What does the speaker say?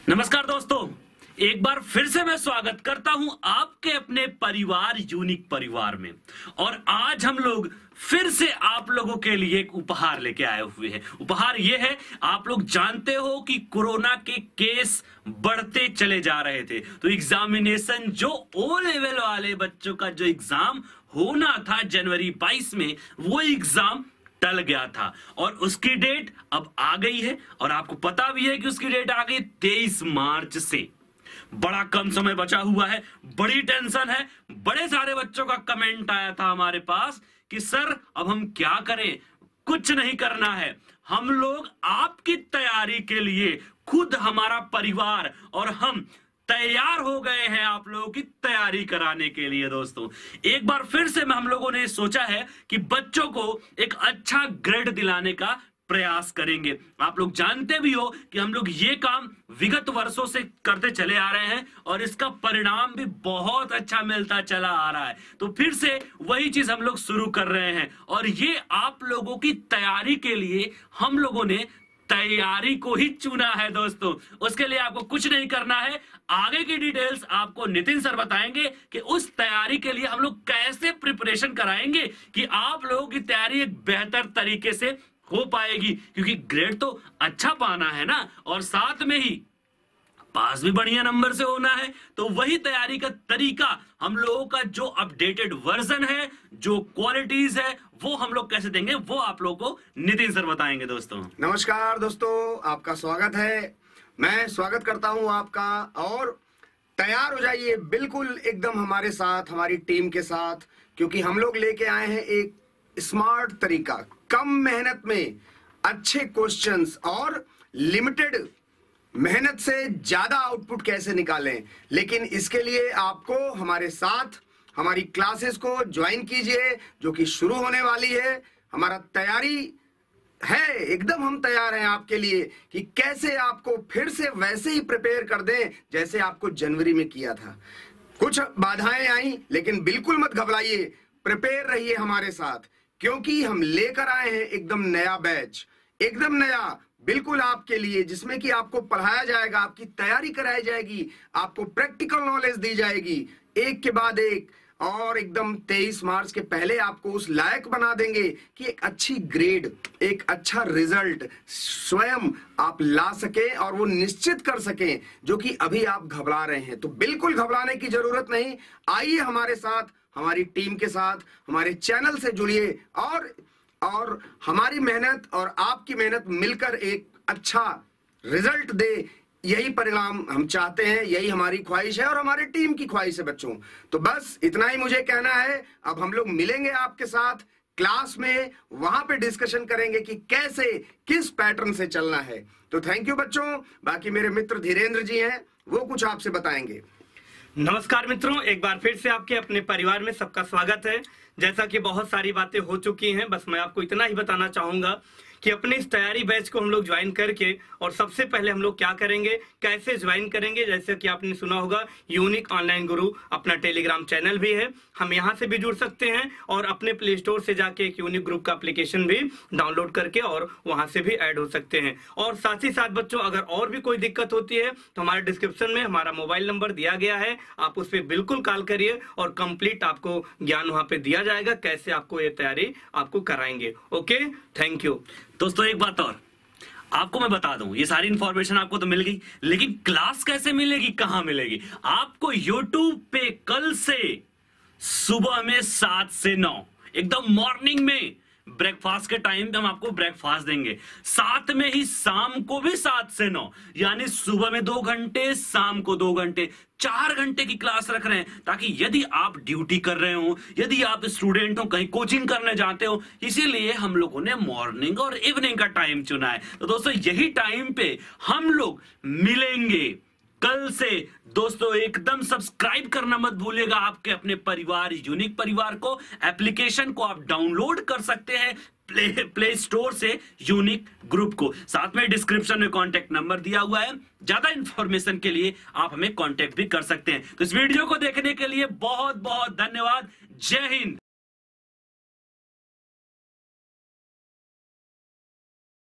नमस्कार दोस्तों, एक बार फिर से मैं स्वागत करता हूं आपके अपने परिवार यूनिक परिवार में। और आज हम लोग फिर से आप लोगों के लिए एक उपहार लेके आए हुए हैं। उपहार यह है, आप लोग जानते हो कि कोरोना के केस बढ़ते चले जा रहे थे, तो एग्जामिनेशन जो ओ लेवल वाले बच्चों का जो एग्जाम होना था जनवरी 22 में, वो एग्जाम टल गया था और उसकी डेट अब आ गई है। और आपको पता भी है कि उसकी डेट आ गई 23 मार्च से। बड़ा कम समय बचा हुआ है, बड़ी टेंशन है। बड़े सारे बच्चों का कमेंट आया था हमारे पास कि सर अब हम क्या करें, कुछ नहीं करना है। हम लोग आपकी तैयारी के लिए खुद, हमारा परिवार और हम तैयार हो गए हैं आप लोगों की तैयारी कराने के लिए। दोस्तों, एक बार फिर से हम लोगों ने सोचा है कि बच्चों को एक अच्छा ग्रेड दिलाने का प्रयास करेंगे। आप लोग जानते भी हो कि हम लोग ये काम विगत वर्षों से करते चले आ रहे हैं और इसका परिणाम भी बहुत अच्छा मिलता चला आ रहा है। तो फिर से वही चीज हम लोग शुरू कर रहे हैं और ये आप लोगों की तैयारी के लिए हम लोगों ने तैयारी को ही चुना है। दोस्तों, उसके लिए आपको कुछ नहीं करना है। आगे की डिटेल्स आपको नितिन सर बताएंगे कि उस तैयारी के लिए हम लोग कैसे प्रिपरेशन कराएंगे कि आप लोगों की तैयारी एक बेहतर तरीके से हो पाएगी, क्योंकि ग्रेड तो अच्छा पाना है ना, और साथ में ही पास भी बढ़िया नंबर से होना है। तो वही तैयारी का तरीका, हम लोगों का जो अपडेटेड वर्जन है, जो क्वालिटीज है, वो हम लोग कैसे देंगे, वो आप लोगों को नितिन सर बताएंगे। दोस्तों नमस्कार दोस्तों, आपका स्वागत है। मैं स्वागत करता हूं आपका, और तैयार हो जाइए बिल्कुल एकदम हमारे साथ, हमारी टीम के साथ, क्योंकि हम लोग लेके आए हैं एक स्मार्ट तरीका, कम मेहनत में अच्छे क्वेश्चंस और लिमिटेड मेहनत से ज्यादा आउटपुट कैसे निकालें। लेकिन इसके लिए आपको हमारे साथ हमारी क्लासेस को ज्वाइन कीजिए, जो कि शुरू होने वाली है। हमारा तैयारी है, एकदम हम तैयार हैं आपके लिए कि कैसे आपको फिर से वैसे ही प्रिपेयर कर दें जैसे आपको जनवरी में किया था। कुछ बाधाएं आई, लेकिन बिल्कुल मत घबराइए, प्रिपेयर रहिए हमारे साथ, क्योंकि हम लेकर आए हैं एकदम नया बैच, एकदम नया बिल्कुल आपके लिए, जिसमें कि आपको पढ़ाया जाएगा, आपकी तैयारी कराई जाएगी, आपको प्रैक्टिकल नॉलेज दी जाएगी एक के बाद एक, और एकदम 23 मार्च के पहले आपको उस लायक बना देंगे कि एक अच्छी ग्रेड, एक अच्छा रिजल्ट स्वयं आप ला सकें और वो निश्चित कर सकें, जो कि अभी आप घबरा रहे हैं। तो बिल्कुल घबराने की जरूरत नहीं। आइए हमारे साथ, हमारी टीम के साथ, हमारे चैनल से जुड़िए और हमारी मेहनत और आपकी मेहनत मिलकर एक अच्छा रिजल्ट दे। यही परिणाम हम चाहते हैं, यही हमारी ख्वाहिश है और हमारे टीम की ख्वाहिश है बच्चों। तो बस इतना ही मुझे कहना है। अब हम लोग मिलेंगे आपके साथ क्लास में, वहां पे डिस्कशन करेंगे कि कैसे, किस पैटर्न से चलना है। तो थैंक यू बच्चों। बाकी मेरे मित्र धीरेन्द्र जी हैं, वो कुछ आपसे बताएंगे। नमस्कार मित्रों, एक बार फिर से आपके अपने परिवार में सबका स्वागत है। जैसा कि बहुत सारी बातें हो चुकी हैं, बस मैं आपको इतना ही बताना चाहूंगा कि अपने इस तैयारी बैच को हम लोग ज्वाइन करके, और सबसे पहले हम लोग क्या करेंगे, कैसे ज्वाइन करेंगे। जैसे कि आपने सुना होगा, यूनिक ऑनलाइन गुरु अपना टेलीग्राम चैनल भी है, हम यहाँ से भी जुड़ सकते हैं और अपने प्ले स्टोर से जाके एक यूनिक ग्रुप का एप्लीकेशन भी डाउनलोड करके और वहां से भी ऐड हो सकते हैं। और साथ ही साथ बच्चों, अगर और भी कोई दिक्कत होती है तो हमारे डिस्क्रिप्शन में हमारा मोबाइल नंबर दिया गया है, आप उस पर बिल्कुल कॉल करिए और कंप्लीट आपको ज्ञान वहां पे दिया जाएगा, कैसे आपको ये तैयारी आपको कराएंगे। Okay, thank you. दोस्तों, एक बात और आपको मैं बता दूं, ये सारी इंफॉर्मेशन आपको तो मिल गई, लेकिन क्लास कैसे मिलेगी, कहां मिलेगी? आपको YouTube पे कल से सुबह में 7 से 9 एकदम मॉर्निंग में ब्रेकफास्ट के टाइम पे हम आपको ब्रेकफास्ट देंगे। साथ में ही शाम को भी 7 से 9, यानी सुबह में 2 घंटे, शाम को 2 घंटे, 4 घंटे की क्लास रख रहे हैं, ताकि यदि आप ड्यूटी कर रहे हो, यदि आप स्टूडेंट हो, कहीं कोचिंग करने जाते हो, इसीलिए हम लोगों ने मॉर्निंग और इवनिंग का टाइम चुना है। तो दोस्तों, यही टाइम पे हम लोग मिलेंगे कल से। दोस्तों, एकदम सब्सक्राइब करना मत भूलिएगा आपके अपने परिवार यूनिक परिवार को। एप्लीकेशन को आप डाउनलोड कर सकते हैं प्ले स्टोर से, यूनिक ग्रुप को। साथ में डिस्क्रिप्शन में कॉन्टेक्ट नंबर दिया हुआ है, ज्यादा इंफॉर्मेशन के लिए आप हमें कॉन्टेक्ट भी कर सकते हैं। तो इस वीडियो को देखने के लिए बहुत बहुत धन्यवाद। जय हिंद।